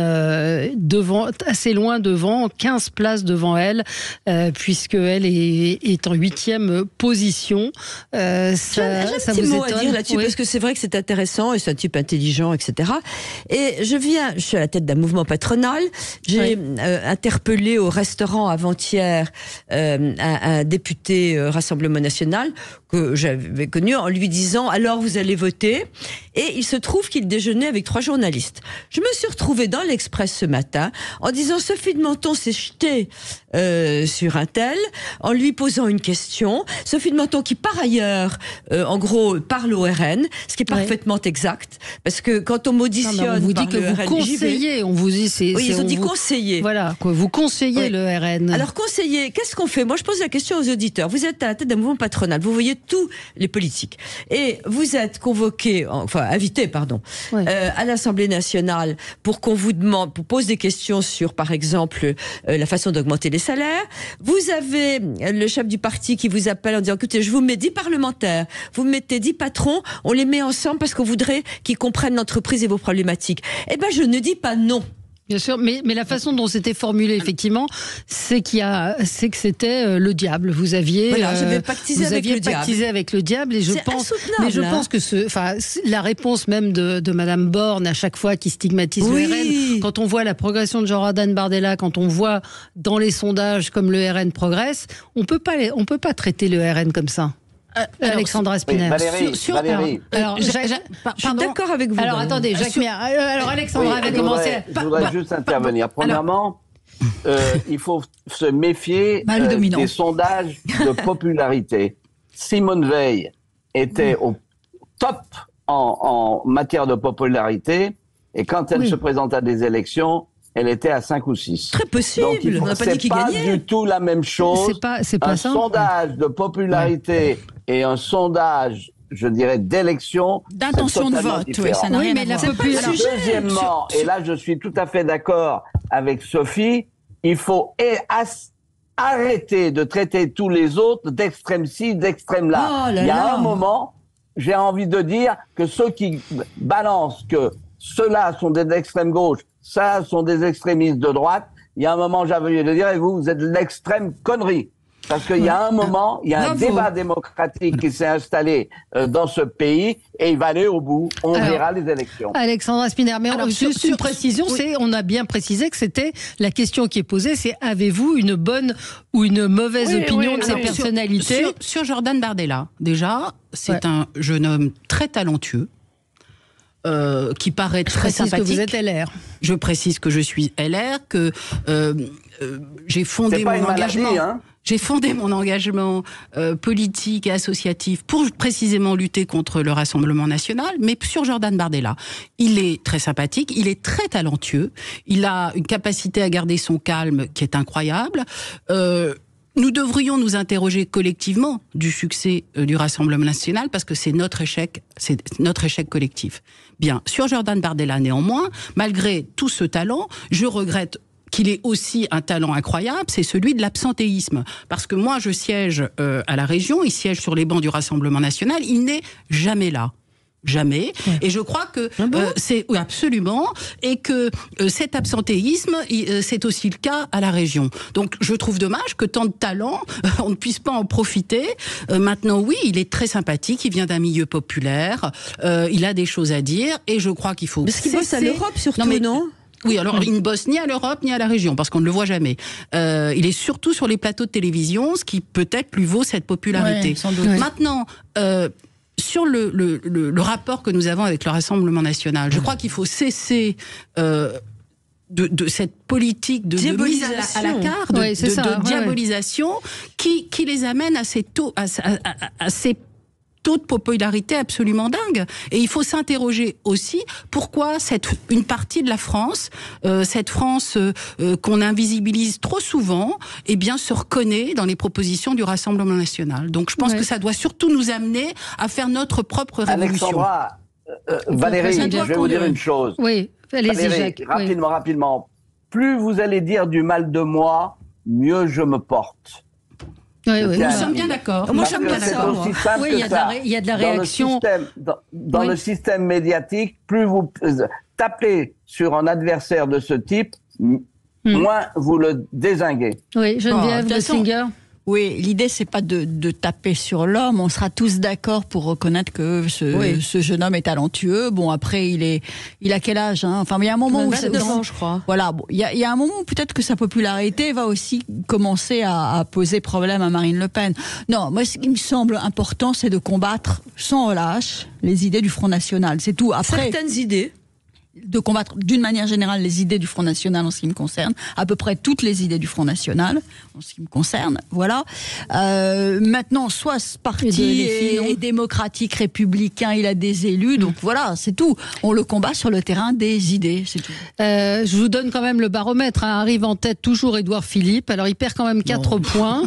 assez loin devant, 15 places devant elle, puisqu'elle est en 8e position. J'ai un petit mot à dire là-dessus, oui. parce que c'est vrai que c'est intéressant, et c'est un type intelligent, etc. Et je suis à la tête d'un mouvement patronal. J'ai interpellé au restaurant avant-hier un député Rassemblement national que j'avais connu en lui disant « Alors vous allez voter ?» Et il se trouve qu'il déjeunait avec 3 journalistes. Je me suis retrouvée dans l'Express ce matin en disant « Sophie de Menton s'est jetée sur un tel en lui posant une question. Sophie de Menton qui par ailleurs, en gros, parle au RN, ce qui est parfaitement exact, parce que quand on m'auditionne, on vous dit que vous conseillez, on vous dit ils ont dit conseiller. Voilà, quoi, vous conseillez le RN. Alors conseiller, qu'est-ce qu'on fait? Moi, je pose la question aux auditeurs. Vous êtes à la tête d'un mouvement patronal, vous voyez tous les politiques, et vous êtes convoqué, invité, à l'Assemblée nationale pour qu'on vous demande, pour poser des questions sur, par exemple, la façon d'augmenter les salaires. Vous avez le chef du parti qui vous appelle en disant, écoutez, je vous mets 10 parlementaires, vous me mettez 10 patrons, on les met ensemble parce qu'on voudrait qu'ils comprennent l'entreprise et vos problématiques. Eh ben, je ne dis pas non. Bien sûr, mais la façon dont c'était formulé, effectivement, c'est que c'était le diable. Vous aviez, j'avais pactisé avec le diable, et je pense que la réponse même de Madame Borne à chaque fois qui stigmatise le RN, quand on voit la progression de Jordan Bardella, quand on voit dans les sondages comme le RN progresse, on peut pas traiter le RN comme ça. Alexandra Spinner. Valérie, je suis d'accord avec vous. Alors attendez, Jacques Méa. Alors Alexandra avait commencé. Je voudrais juste intervenir. Premièrement, il faut se méfier des sondages de popularité. Simone Veil était au top en matière de popularité, et quand elle se présente à des élections, elle était à 5 ou 6. Très possible. On n'a pas dit qu'il gagnait. C'est pas du tout la même chose. C'est pas un ça. sondage de popularité et un sondage, je dirais, d'élection. D'intention de vote, oui, ça n'a rien à voir. Deuxièmement, et là je suis tout à fait d'accord avec Sophie, il faut arrêter de traiter tous les autres d'extrême ci, d'extrême là. Il y a un moment, j'ai envie de dire que ceux qui balancent que ceux-là sont des extrêmes gauche, ça sont des extrémistes de droite, il y a un moment, j'ai envie de dire, et vous êtes de l'extrême connerie. Parce qu'il y a un moment, il y a un débat démocratique qui s'est installé dans ce pays et il va aller au bout. On verra les élections. Alexandra Spinner, mais juste une précision, on a bien précisé que c'était la question qui est posée, c'est avez-vous une bonne ou une mauvaise opinion de ces personnalités sur Jordan Bardella, déjà, c'est un jeune homme très talentueux. Qui paraît très sympathique. Que vous êtes LR. Je précise que je suis LR, que j'ai fondé mon engagement. J'ai fondé mon engagement politique et associatif pour précisément lutter contre le Rassemblement national. Mais sur Jordan Bardella, il est très sympathique, il est très talentueux, il a une capacité à garder son calme qui est incroyable. Nous devrions nous interroger collectivement du succès du Rassemblement national parce que c'est notre échec collectif. Bien, sur Jordan Bardella néanmoins, malgré tout ce talent, je regrette qu'il ait aussi un talent incroyable, c'est celui de l'absentéisme. Parce que moi, je siège à la région, il siège sur les bancs du Rassemblement national, il n'est jamais là. Jamais. Ouais. Et je crois que c'est absolument, et que cet absentéisme, c'est aussi le cas à la région. Donc je trouve dommage que tant de talent, on ne puisse pas en profiter. Maintenant, oui, il est très sympathique, il vient d'un milieu populaire, il a des choses à dire, et je crois qu'il faut. Parce qu'il bosse à l'Europe surtout, non oui, alors il ne bosse ni à l'Europe ni à la région, parce qu'on ne le voit jamais. Il est surtout sur les plateaux de télévision, ce qui peut-être lui vaut cette popularité. Ouais, maintenant, sur le rapport que nous avons avec le Rassemblement national, je crois qu'il faut cesser de cette politique de mise à la carte, de diabolisation, qui les amène à ces taux de popularité absolument dingue. Et il faut s'interroger aussi pourquoi une partie de la France, cette France qu'on invisibilise trop souvent, eh bien se reconnaît dans les propositions du Rassemblement national. Donc je pense que ça doit surtout nous amener à faire notre propre révolution. Alexandra, Valérie, je vais vous dire une chose. Oui, allez-y Jacques. Rapidement. Plus vous allez dire du mal de moi, mieux je me porte. Oui, nous sommes bien d'accord. Moi, je suis bien d'accord. Oui, il y a de la réaction. Dans le système médiatique, plus vous tapez sur un adversaire de ce type, moins vous le dézinguez. Oui, Geneviève Götzinger. Oui, l'idée, c'est pas de taper sur l'homme. On sera tous d'accord pour reconnaître que ce jeune homme est talentueux. Bon, après, il a quel âge, hein? Enfin, il y a un moment où... 29 ans, je crois. Voilà, bon, il y a un moment où peut-être que sa popularité va aussi commencer à poser problème à Marine Le Pen. Non, moi, ce qui me semble important, c'est de combattre sans relâche les idées du Front National. C'est tout. Après, certaines idées. De combattre d'une manière générale les idées du Front National en ce qui me concerne, à peu près toutes les idées du Front National en ce qui me concerne, voilà. Maintenant, soit ce parti est démocratique, républicain, il a des élus, donc voilà, c'est tout. On le combat sur le terrain des idées, c'est tout. Je vous donne quand même le baromètre, hein. Arrive en tête toujours Édouard Philippe, alors il perd quand même 4 points,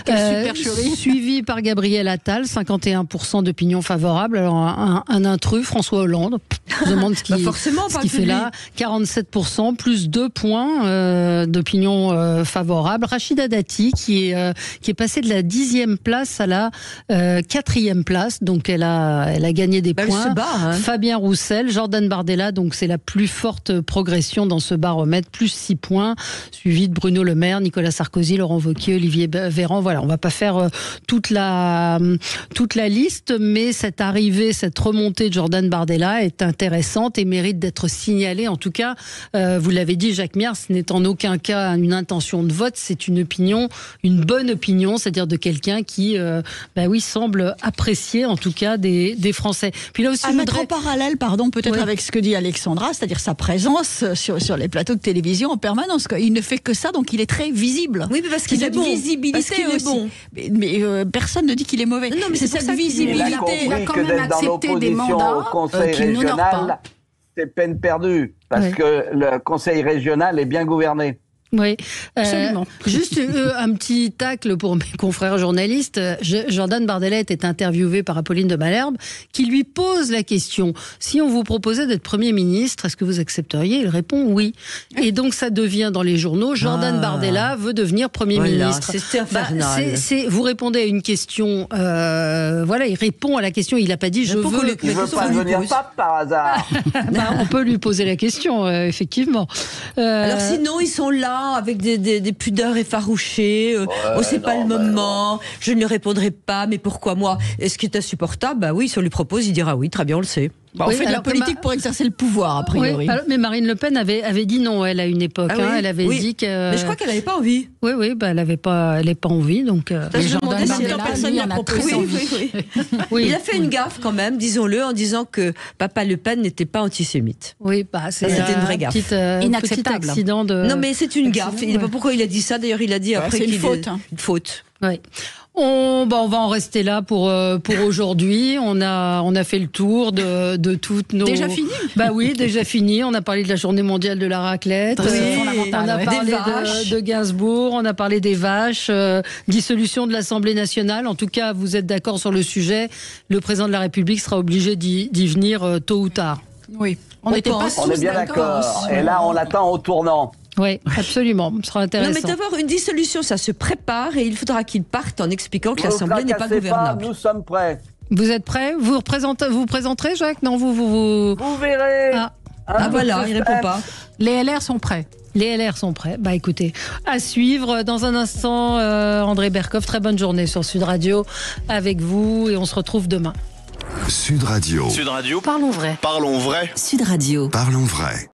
suivi par Gabriel Attal, 51% d'opinion favorable, alors un intrus, François Hollande, je me demande ce qu'il fait là, 47%, plus 2 points d'opinion favorable. Rachida Dati, qui est passée de la 10e place à la 4e place, donc elle a gagné des points. Se bat, hein. Fabien Roussel, Jordan Bardella, donc c'est la plus forte progression dans ce baromètre, plus 6 points, suivi de Bruno Le Maire, Nicolas Sarkozy, Laurent Wauquiez, Olivier Véran. Voilà, on va pas faire toute la liste, mais cette arrivée, cette remontée de Jordan Bardella est intéressante et mérite d'être être signalé. En tout cas, vous l'avez dit, Jacques Miers, ce n'est en aucun cas une intention de vote, c'est une opinion, une bonne opinion, c'est-à-dire de quelqu'un qui, semble apprécier en tout cas des Français. Puis là aussi, mettre en parallèle, peut-être avec ce que dit Alexandra, c'est-à-dire sa présence sur les plateaux de télévision en permanence. Quoi. Il ne fait que ça, donc il est très visible. Oui, mais parce qu'il a de visibilité aussi. Bon. Mais personne ne dit qu'il est mauvais. Non, mais c'est cette visibilité. Il a quand même accepté des mandats au Conseil régional, c'est peine perdue, parce que le Conseil régional est bien gouverné. Oui, absolument. Juste un petit tacle pour mes confrères journalistes. Jordan Bardella était interviewé par Apolline de Malherbe, qui lui pose la question: si on vous proposait d'être Premier ministre, est-ce que vous accepteriez? Il répond oui. Et donc ça devient dans les journaux, Jordan Bardella veut devenir Premier ministre. C'est infernal. Vous répondez à une question, il répond à la question, il n'a pas dit je veux... Il ne veut pas devenir pape par hasard. On peut lui poser la question, effectivement. Alors sinon, ils sont là avec des pudeurs effarouchées, c'est pas le moment, je ne répondrai pas, mais pourquoi moi? Est-ce qu'il est insupportable? Oui, si on lui propose, il dira oui, très bien, on le sait. On fait de la politique pour exercer le pouvoir, a priori. Oui, mais Marine Le Pen avait dit non, elle, à une époque. Elle avait dit que... Mais je crois qu'elle n'avait pas envie. Oui, elle n'avait pas envie, donc... personne n'a proposé. Oui. Il a fait une gaffe quand même, disons-le, en disant que Papa Le Pen n'était pas antisémite. Oui, c'était une vraie gaffe. Inacceptable. Petit accident de... Non, mais c'est une gaffe. Il ne sait pas pourquoi il a dit ça. D'ailleurs, il a dit après qu'il... C'est une faute. Oui. On va en rester là pour aujourd'hui. On a fait le tour de toutes nos... Déjà fini? Oui, déjà fini. On a parlé de la journée mondiale de la raclette. On a parlé de Gainsbourg. On a parlé des vaches. Dissolution de l'Assemblée nationale. En tout cas, vous êtes d'accord sur le sujet. Le président de la République sera obligé d'y venir tôt ou tard. Oui. On est bien d'accord. Et là, on l'attend au tournant. Oui, absolument. Ce sera intéressant. Non, mais d'abord, une dissolution, ça se prépare et il faudra qu'il parte en expliquant que l'Assemblée n'est pas gouvernable. Nous sommes prêts. Vous êtes prêts? Vous présenterez, Jacques? Non, vous verrez. Voilà, il répond pas. Les LR sont prêts. Les LR sont prêts. Écoutez, à suivre. Dans un instant, André Berkoff, très bonne journée sur Sud Radio avec vous et on se retrouve demain. Sud Radio. Parlons vrai. Parlons vrai. Sud Radio. Parlons vrai.